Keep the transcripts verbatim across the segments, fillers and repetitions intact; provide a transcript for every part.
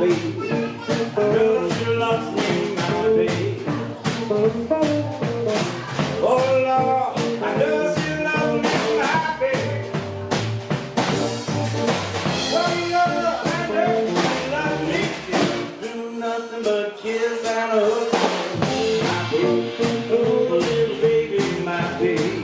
baby. I know she loves me, my baby. Oh Lord, I know she loves me, my baby. Oh Lord, I know she loves me. She do nothing but kiss and hug my baby. Oh little baby, my baby.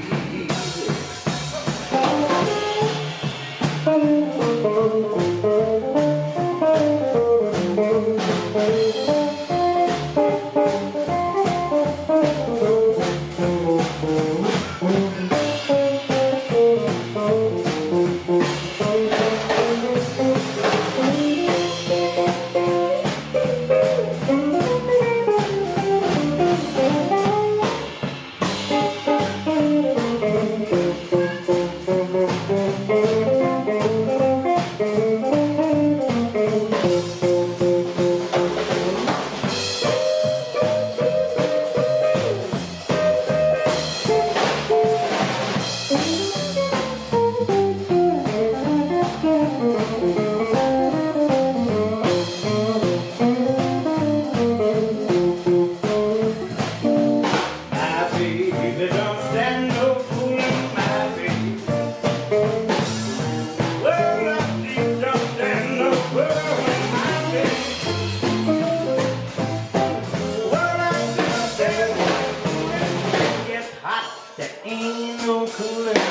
There ain't no cooling.